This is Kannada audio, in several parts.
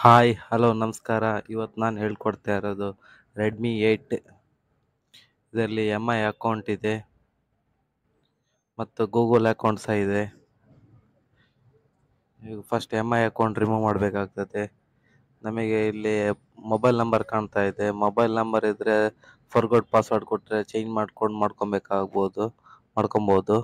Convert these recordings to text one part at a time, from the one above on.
ಹಾಯ್ ಹಲೋ ನಮಸ್ಕಾರ. ಇವತ್ತು ನಾನು ಹೇಳ್ಕೊಡ್ತಾ ಇರೋದು ರೆಡ್ಮಿ 8. ಇದರಲ್ಲಿ MI ಅಕೌಂಟ್ ಇದೆ ಮತ್ತು ಗೂಗಲ್ ಅಕೌಂಟ್ ಸಹ ಇದೆ. ಈಗ ಫಸ್ಟ್ MI ಅಕೌಂಟ್ ರಿಮೂವ್ ಮಾಡಬೇಕಾಗ್ತದೆ. ನಮಗೆ ಇಲ್ಲಿ ಮೊಬೈಲ್ ನಂಬರ್ ಕಾಣ್ತಾ ಇದೆ. ಮೊಬೈಲ್ ನಂಬರ್ ಇದ್ದರೆ ಫರ್ಗೋಟ್ ಪಾಸ್ವರ್ಡ್ ಕೊಟ್ಟರೆ ಚೇಂಜ್ ಮಾಡ್ಕೊಬೋದು.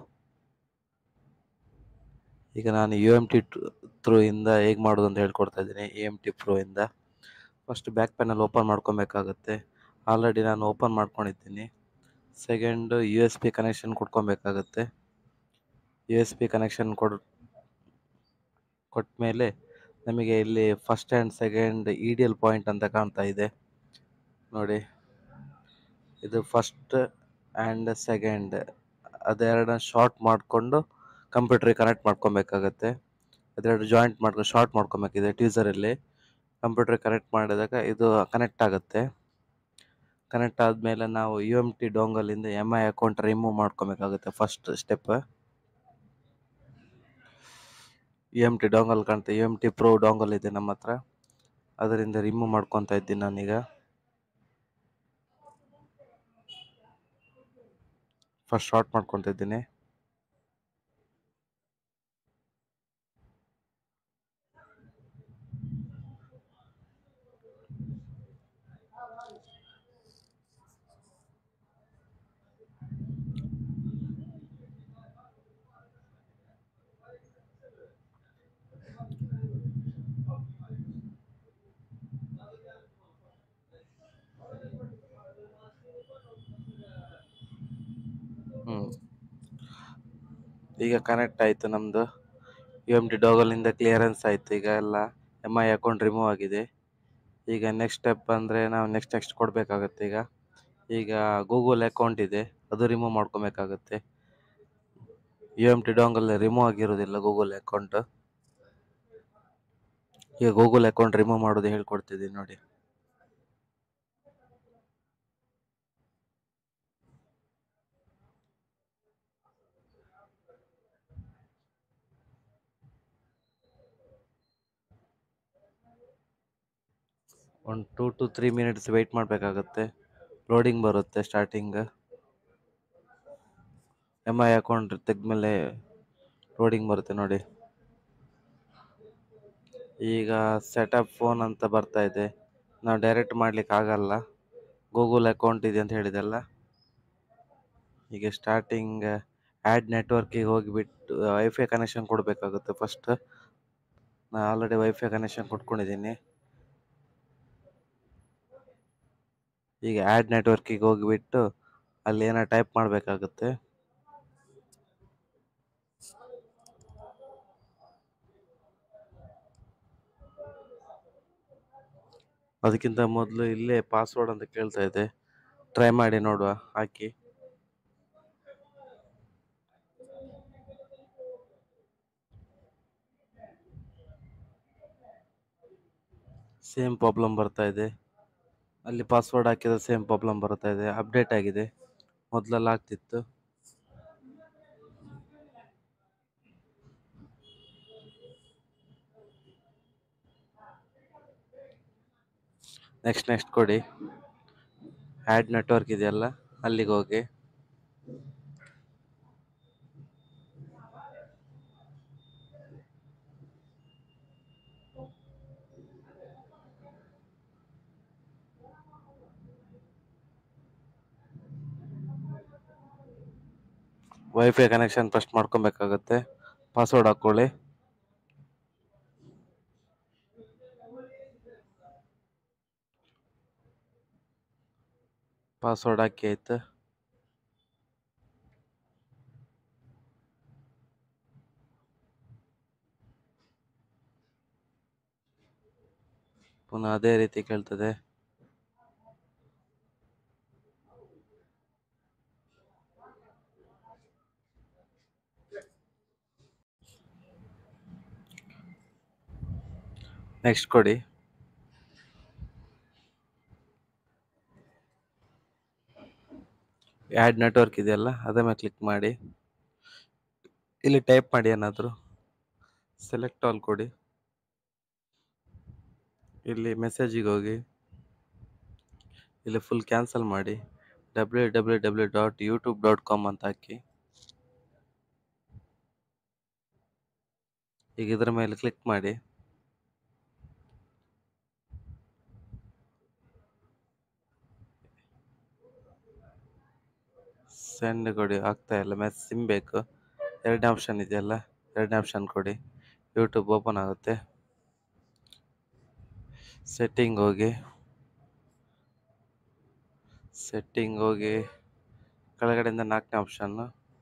ಈಗ ನಾನು UMT ಥ್ರೂ ಇಂದ ಹೇಗೆ ಮಾಡೋದು ಅಂತ ಹೇಳ್ಕೊಡ್ತಾ ಇದ್ದೀನಿ. UMT Pro ಇಂದ ಫಸ್ಟ್ ಬ್ಯಾಕ್ ಪ್ಯಾನಲ್ ಓಪನ್ ಮಾಡ್ಕೊಬೇಕಾಗುತ್ತೆ. ಆಲ್ರೆಡಿ ನಾನು ಓಪನ್ ಮಾಡ್ಕೊಂಡಿದ್ದೀನಿ. ಸೆಕೆಂಡು USB ಕನೆಕ್ಷನ್ ಕೊಟ್ಕೊಬೇಕಾಗುತ್ತೆ. USB ಕನೆಕ್ಷನ್ ಕೊಟ್ಮೇಲೆ ನಮಗೆ ಇಲ್ಲಿ first and second EDL point ಅಂತ ಕಾಣ್ತಾ ಇದೆ ನೋಡಿ. ಇದು ಫಸ್ಟ್ ಆ್ಯಂಡ್ ಸೆಕೆಂಡ್ ಅದೆರಡನ್ನ ಶಾರ್ಟ್ ಮಾಡಿಕೊಂಡು ಕಂಪ್ಯೂಟ್ರಿಗೆ ಕನೆಕ್ಟ್ ಮಾಡ್ಕೊಬೇಕಾಗತ್ತೆ. ಅದೆರಡು ಶಾರ್ಟ್ ಮಾಡ್ಕೊಬೇಕಿದೆ ಟ್ಯೂಸರಲ್ಲಿ. ಕಂಪ್ಯೂಟ್ರಿಗೆ ಕನೆಕ್ಟ್ ಮಾಡಿದಾಗ ಇದು ಕನೆಕ್ಟ್ ಆಗುತ್ತೆ. ಕನೆಕ್ಟ್ ಆದಮೇಲೆ ನಾವು UMT ಡೋಂಗಲಿಂದ MI ಅಕೌಂಟ್ ರಿಮೂವ್ ಮಾಡ್ಕೊಬೇಕಾಗುತ್ತೆ. ಫಸ್ಟ್ ಸ್ಟೆಪ್ UMT ಡೋಂಗಲ್ ಕಾಣ್ತಾ, UMT Pro ಡೋಂಗಲ್ ಇದೆ ನಮ್ಮ ಹತ್ರ. ಅದರಿಂದ ರಿಮೂವ್ ಮಾಡ್ಕೊತಾ ಇದ್ದೀನಿ ನಾನೀಗ. ಫಸ್ಟ್ ಶಾರ್ಟ್ ಮಾಡ್ಕೊತಾ ಇದ್ದೀನಿ. ಈಗ ಕನೆಕ್ಟ್ ಆಯಿತು ನಮ್ಮದು. UMT ಡೋಗಲಿಂದ ಕ್ಲಿಯರೆನ್ಸ್ ಆಯಿತು. ಈಗ ಎಲ್ಲ MI ಅಕೌಂಟ್ ರಿಮೂವ್ ಆಗಿದೆ. ಈಗ ನೆಕ್ಸ್ಟ್ ಸ್ಟೆಪ್ ಅಂದರೆ ನಾವು ನೆಕ್ಸ್ಟ್ ಕೊಡಬೇಕಾಗತ್ತೆ. ಈಗ ಗೂಗಲ್ ಅಕೌಂಟ್ ಇದೆ, ಅದು ರಿಮೂವ್ ಮಾಡ್ಕೊಬೇಕಾಗತ್ತೆ. UMT ಡೋಂಗಲ್ ರಿಮೂವ್ ಆಗಿರೋದಿಲ್ಲ ಗೂಗಲ್ ಅಕೌಂಟ್. ಈಗ ಗೂಗಲ್ ಅಕೌಂಟ್ ರಿಮೂವ್ ಮಾಡೋದು ಹೇಳ್ಕೊಡ್ತಿದ್ದೀನಿ ನೋಡಿ. ಒಂದು 2 to 3 ಮಿನಿಟ್ಸ್ ವೆಯ್ಟ್ ಮಾಡಬೇಕಾಗತ್ತೆ. ಲೋಡಿಂಗ್ ಬರುತ್ತೆ ಸ್ಟಾರ್ಟಿಂಗ್. MI ಅಕೌಂಟ್ ತೆಗೆದ್ಮೇಲೆ ಲೋಡಿಂಗ್ ಬರುತ್ತೆ ನೋಡಿ. ಈಗ ಸೆಟಪ್ ಫೋನ್ ಅಂತ ಬರ್ತಾ ಇದೆ. ನಾವು ಡೈರೆಕ್ಟ್ ಮಾಡ್ಲಿಕ್ಕೆ ಆಗಲ್ಲ, ಗೂಗಲ್ ಅಕೌಂಟ್ ಇದೆ ಅಂತ ಹೇಳಿದೆಲ್ಲ. ಈಗ ಸ್ಟಾರ್ಟಿಂಗ್ ಆ್ಯಡ್ ನೆಟ್ವರ್ಕಿಗೆ ಹೋಗಿಬಿಟ್ಟು ವೈಫೈ ಕನೆಕ್ಷನ್ ಕೊಡಬೇಕಾಗುತ್ತೆ ಫಸ್ಟ್. ನಾನು ಆಲ್ರೆಡಿ ವೈಫೈ ಕನೆಕ್ಷನ್ ಕೊಟ್ಕೊಂಡಿದ್ದೀನಿ. ಈಗ ಆ್ಯಡ್ ನೆಟ್ವರ್ಕಿಗೆ ಹೋಗಿಬಿಟ್ಟು ಅಲ್ಲಿ ಏನೋ ಟೈಪ್ ಮಾಡಬೇಕಾಗುತ್ತೆ. ಅದಕ್ಕಿಂತ ಮೊದಲು ಇಲ್ಲೇ ಪಾಸ್ವರ್ಡ್ ಅಂತ ಕೇಳ್ತಾ ಇದೆ, ಟ್ರೈ ಮಾಡಿ ನೋಡುವ ಹಾಕಿ. ಸೇಮ್ ಪ್ರಾಬ್ಲಮ್ ಬರ್ತಾ ಇದೆ. ಅಲ್ಲಿ ಪಾಸ್ವರ್ಡ್ ಹಾಕಿದ್ರೆ ಸೇಮ್ ಪ್ರಾಬ್ಲಮ್ ಬರ್ತಾ ಇದೆ. ಅಪ್ಡೇಟ್ ಆಗಿದೆ, ಮೊದಲೆಲ್ಲ ಆಗ್ತಿತ್ತು. ನೆಕ್ಸ್ಟ್ ಕೊಡಿ. ಆ್ಯಡ್ ನೆಟ್ವರ್ಕ್ ಇದೆಯಲ್ಲ, ಅಲ್ಲಿಗೆ ಹೋಗಿ. ವೈಫೈ ಕನೆಕ್ಷನ್ ಫಸ್ಟ್ ಮಾಡ್ಕೊಬೇಕಾಗತ್ತೆ. ಪಾಸ್ವರ್ಡ್ ಹಾಕ್ಕೊಳ್ಳಿ. ಪಾಸ್ವರ್ಡ್ ಹಾಕಿ ಆಯ್ತು. ಪುನಃ ಅದೇ ರೀತಿ ಕೇಳ್ತದೆ. ನೆಕ್ಸ್ಟ್ ಕೊಡಿ. ಆ್ಯಡ್ ನೆಟ್ವರ್ಕ್ ಇದೆಯಲ್ಲ, ಅದೇ ಮೇಲೆ ಕ್ಲಿಕ್ ಮಾಡಿ. ಇಲ್ಲಿ ಟೈಪ್ ಮಾಡಿ ಏನಾದರೂ. ಸೆಲೆಕ್ಟ್ ಆಲ್ ಕೊಡಿ. ಇಲ್ಲಿ ಮೆಸೇಜಿಗೆ ಹೋಗಿ ಇಲ್ಲಿ ಫುಲ್ ಕ್ಯಾನ್ಸಲ್ ಮಾಡಿ www.youtube.com ಅಂತ ಹಾಕಿ ಈಗ ಇದರ ಮೇಲೆ ಕ್ಲಿಕ್ ಮಾಡಿ. ಸೆಂಡ್ ಕೊಡಿ, ಆಗ್ತಾ ಇಲ್ಲ. ಸಿಮ್ ಬೇಕು. ಎರಡನೇ ಆಪ್ಷನ್ ಇದೆಯಲ್ಲ, ಎರಡನೇ ಆಪ್ಷನ್ ಕೊಡಿ. ಯೂಟ್ಯೂಬ್ ಓಪನ್ ಆಗುತ್ತೆ. ಸೆಟ್ಟಿಂಗ್ ಹೋಗಿ, ಕೆಳಗಡೆಯಿಂದ ನಾಲ್ಕನೇ ಆಪ್ಷನ್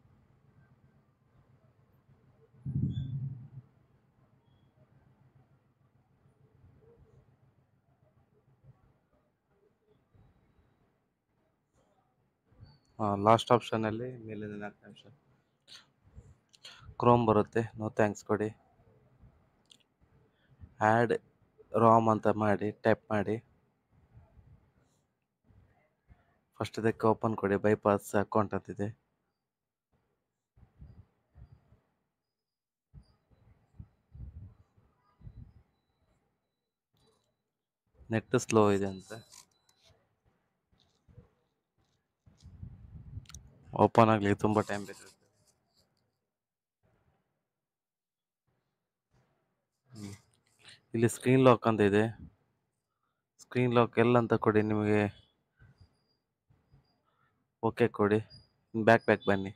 ಲಾಸ್ಟ್ ಆಪ್ಷನಲ್ಲಿ ಮೇಲಿಂದ ನಾಲ್ಕನೇ ಆಪ್ಷನ್ ಕ್ರೋಮ್ ಬರುತ್ತೆ. ನೋ ಥ್ಯಾಂಕ್ಸ್ ಕೊಡಿ. ಆ್ಯಡ್ ರಾಮ್ ಅಂತ ಮಾಡಿ ಟೈಪ್ ಮಾಡಿ. ಫಸ್ಟ್ ಇದಕ್ಕೆ ಓಪನ್ ಕೊಡಿ. ಬೈಪಾಸ್ ಅಕೌಂಟ್ ಅಂತಿದೆ. ನೆಟ್ ಸ್ಲೋ ಇದೆ ಅಂತ ಓಪನ್ ಆಗಲಿ ತುಂಬ ಟೈಮ್ ಬೇಕಾಗುತ್ತೆ. ಇಲ್ಲಿ ಸ್ಕ್ರೀನ್ ಲಾಕ್ ಅಂತ ಇದೆ. ಸ್ಕ್ರೀನ್ ಲಾಕ್ ಎಲ್ಲ ಅಂತ ಕೊಡಿ. ನಿಮಗೆ ಓಕೆ ಕೊಡಿ. ಬ್ಯಾಕ್ ಬನ್ನಿ.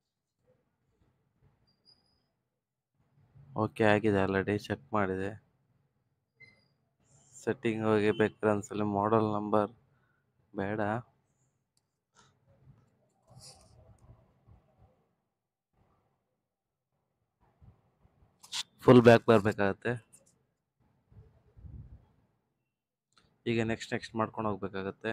ಓಕೆ ಆಗಿದೆ, ಆಲ್ರೆಡಿ ಚೆಕ್ ಮಾಡಿದೆ. ಸೆಟ್ಟಿಂಗ್ ಹೋಗಿ ಬೇಕಾದ್ರೆ ಒಂದ್ಸಲ ಮಾಡೆಲ್ ನಂಬರ್ ಬೇಡ, ಫುಲ್ ಬ್ಯಾಕ್ ಬರಬೇಕಾಗತ್ತೆ. ಈಗ ನೆಕ್ಸ್ಟ್ ಮಾಡ್ಕೊಂಡು ಹೋಗ್ಬೇಕಾಗತ್ತೆ.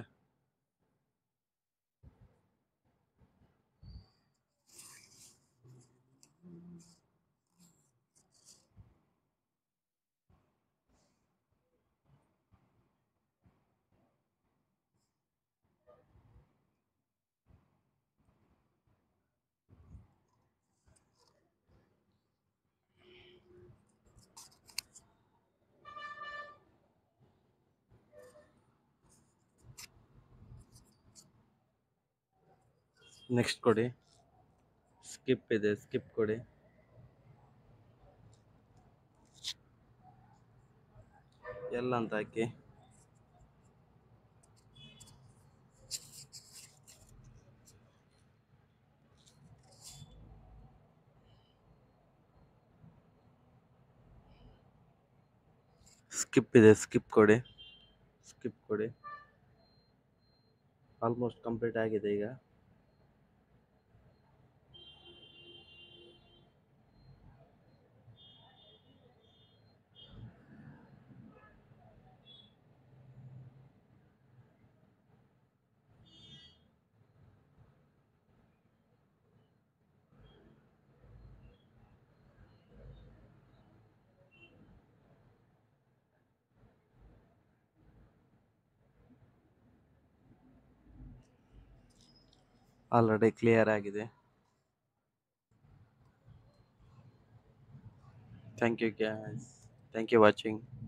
ನೆಕ್ಸ್ಟ್ ಕೊಡಿ. ಸ್ಕಿಪ್ ಇದೆ, ಸ್ಕಿಪ್ ಕೊಡಿ. ಎಲ್ಲ ಅಂತ ಹಾಕಿ ಸ್ಕಿಪ್ ಇದೆ, ಸ್ಕಿಪ್ ಕೊಡಿ. ಆಲ್ಮೋಸ್ಟ್ ಕಂಪ್ಲೀಟ್ ಆಗಿದೆ. ಈಗ ಆಲ್ರೆಡಿ ಕ್ಲಿಯರ್ ಆಗಿದೆ. Thank you guys, thank you watching.